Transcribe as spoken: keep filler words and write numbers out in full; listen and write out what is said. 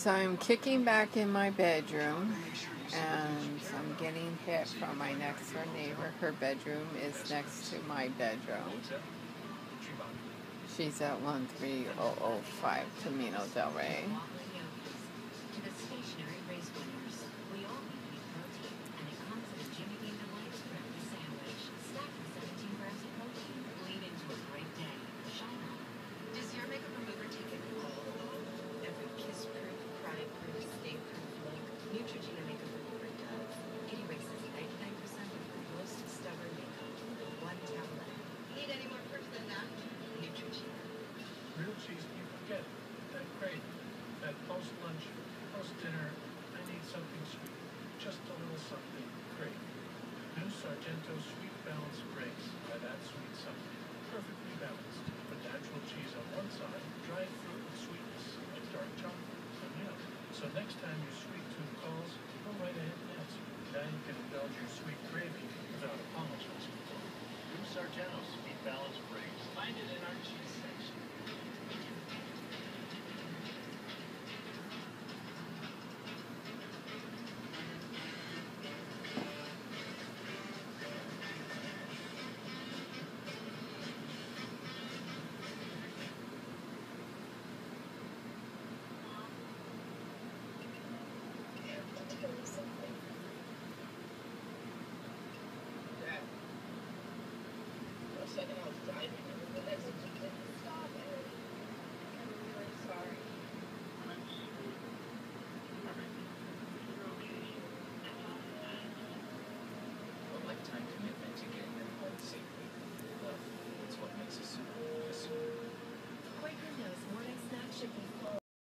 So I'm kicking back in my bedroom, and I'm getting hit from my next door neighbor. Her bedroom is next to my bedroom. She's at one three zero zero five Camino del Rey. Neutrogena makeup remover does. It erases ninety-nine percent of your most stubborn makeup with one tablet. Need any more proof than that? Neutrogena. Real cheese, you forget it. That great. That post-lunch, post-dinner, I need something sweet. Just a little something great. New Sargento Sweet Balance breaks by that sweet something. Perfectly balanced. With natural cheese on one side, dried fruit with sweetness, like dark chocolate. So, you know. So next time your sweet tooth calls, go right ahead and answer. Now you can indulge your sweet craving without apologizing for it. New Sargento Sweet Balance breaks. Find it in our cheese